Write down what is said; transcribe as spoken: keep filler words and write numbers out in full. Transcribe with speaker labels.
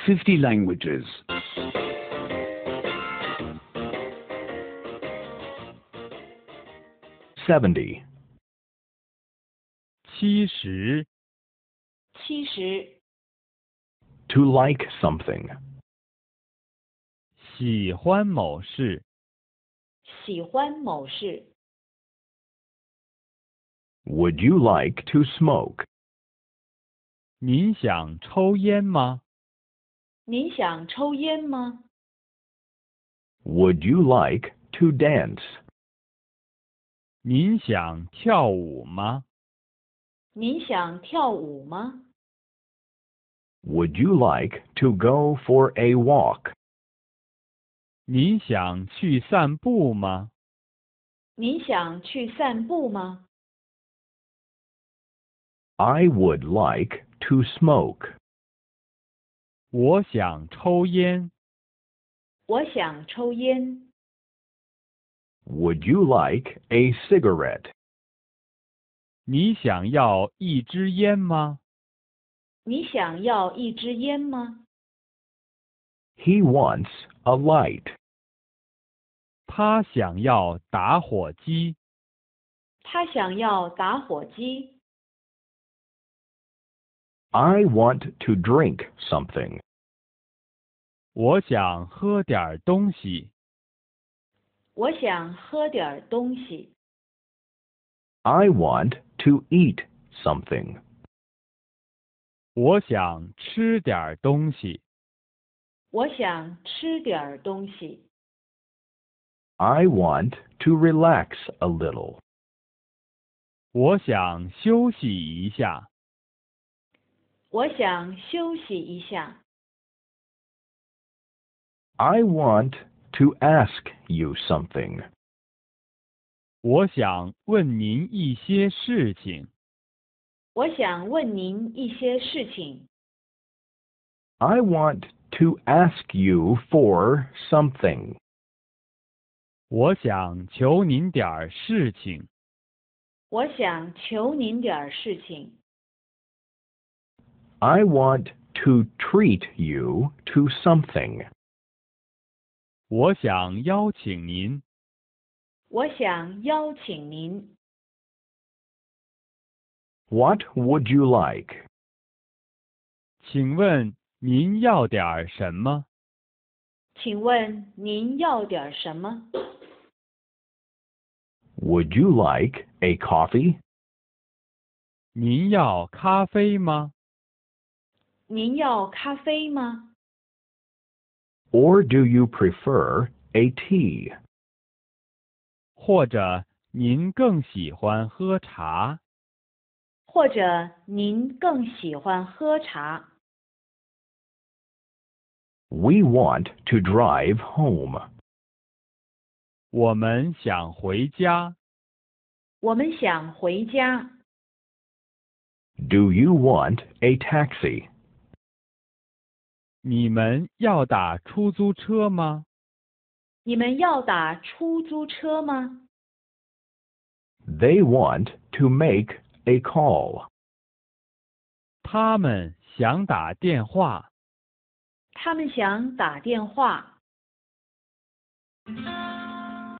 Speaker 1: fifty languages.
Speaker 2: seventy.
Speaker 3: 七十，
Speaker 4: 七十，
Speaker 2: To like something.
Speaker 3: 喜欢某事。
Speaker 4: 喜欢某事。
Speaker 2: Would you like to smoke?
Speaker 3: 您想抽烟吗？
Speaker 4: 您想抽烟吗？
Speaker 2: Would you like to dance?
Speaker 3: 您想跳舞吗？
Speaker 4: 您想跳舞吗？
Speaker 2: Would you like to go for a walk?
Speaker 3: 您想去散步吗？
Speaker 4: 您想去散步吗？
Speaker 2: I would like to smoke.
Speaker 3: 我想抽烟。
Speaker 4: 我想抽烟。
Speaker 2: Would you like a cigarette?
Speaker 3: 你想要一支烟吗？
Speaker 4: 你想要一支烟吗？
Speaker 2: He wants a light.
Speaker 3: 他想要打火机。
Speaker 4: 他想要打火机。
Speaker 2: I want to drink something.
Speaker 3: 我想喝点东西。
Speaker 4: 我想喝点东西。
Speaker 2: I want to eat something.
Speaker 3: 我想吃点东西。
Speaker 4: 我想吃点东西。
Speaker 2: I want to relax a little.
Speaker 3: 我想休息一下。
Speaker 4: 我想休息一下。
Speaker 2: I want to ask you something.
Speaker 3: 我想问您一些事情。
Speaker 4: 我想问您一些事情。
Speaker 2: I want to ask you for something.
Speaker 3: 我想求您点儿事情。
Speaker 4: 我想求您点事情。
Speaker 2: I want to treat you to something.
Speaker 3: 我想邀请您。
Speaker 4: 我想邀请您。
Speaker 2: What would you like?
Speaker 3: 请问您要点儿什么？
Speaker 4: 请问您要点什么？
Speaker 2: Would you like a coffee?
Speaker 3: 您要咖啡吗？
Speaker 4: 您要咖啡吗？
Speaker 2: Or do you prefer a tea?
Speaker 3: 或者您更喜欢喝茶？
Speaker 4: 或者您更喜欢喝茶？
Speaker 2: We want to drive home.
Speaker 3: 我们想回家。
Speaker 4: 我们想回家。
Speaker 2: Do you want a taxi?
Speaker 3: 你们要打出租车吗？
Speaker 4: 你们要打出租车吗？
Speaker 2: They want to make a call.
Speaker 3: 他们想打电话。
Speaker 4: 他们想打电话。